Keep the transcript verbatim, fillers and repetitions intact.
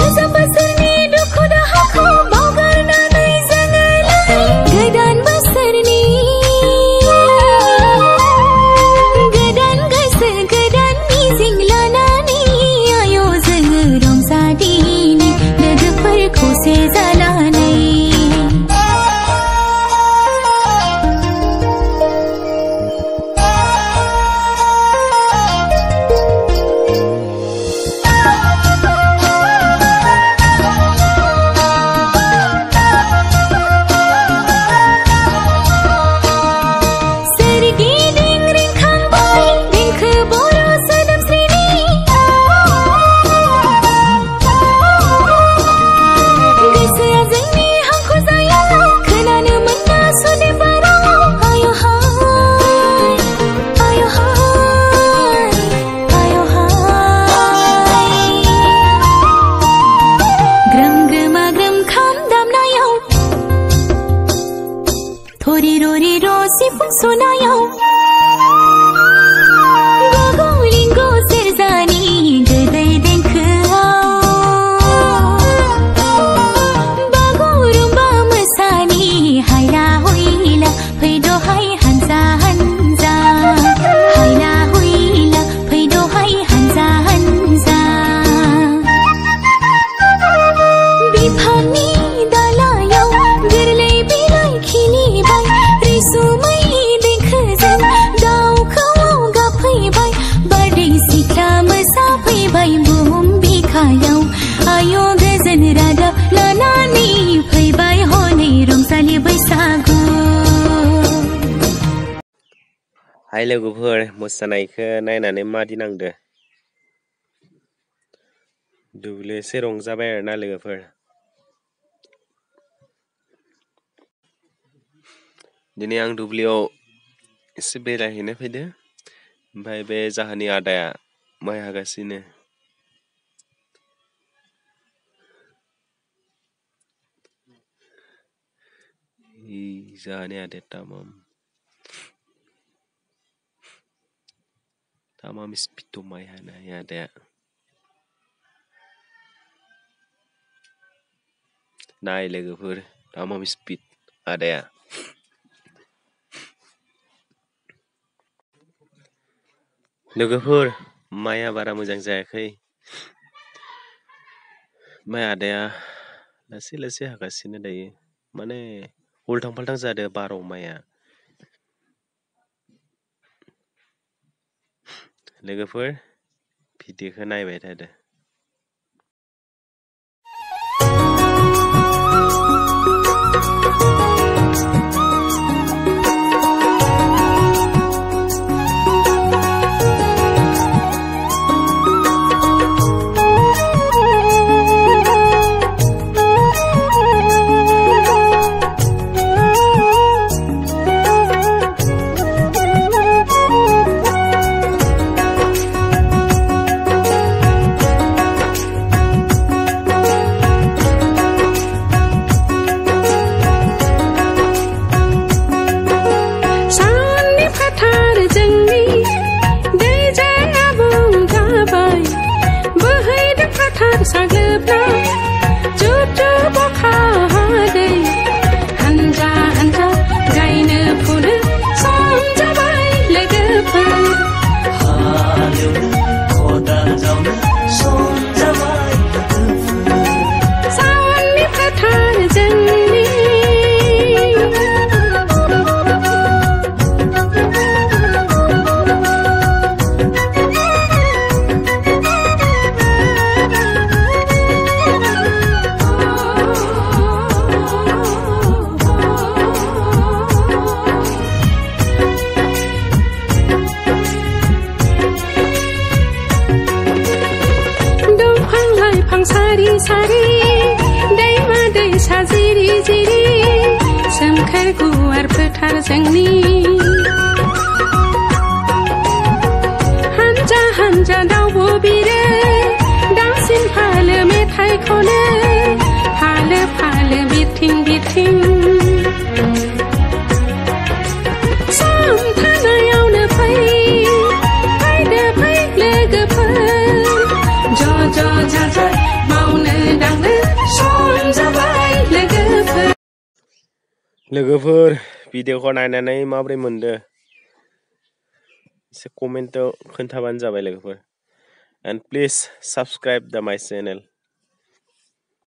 हाय लोगोफोर मोसानायखौ नायनानै मादि नांदो दुब्लियाव एसे रंजाबाय आरोना लोगोफोर दिनै आं दुब्लियाव एसे बेरायहैनो फैदो ओमफ्राय बे जाहानि आदाया माइ हागासिनो इ जाहानि आदाया तामाम Tamam speed माइ हानाय आदाया नाय लोगोफोर तामाम स्पिड आदाया लोगोफोर माइया बारा मोजां जायाखै माइ आदाया लासै लासै हागासिनो दायो माने उल्थां फाल्थां जादों बाराव माइया लोगोफोर भिडिअखौ नायबाय थादो लोगोफोर भिडिअखौ नायनानै माबोरै मोनदो एसे कमेन्टआव खोन्थाबानो जाबाय लोगोफोर and please subscribe the my channel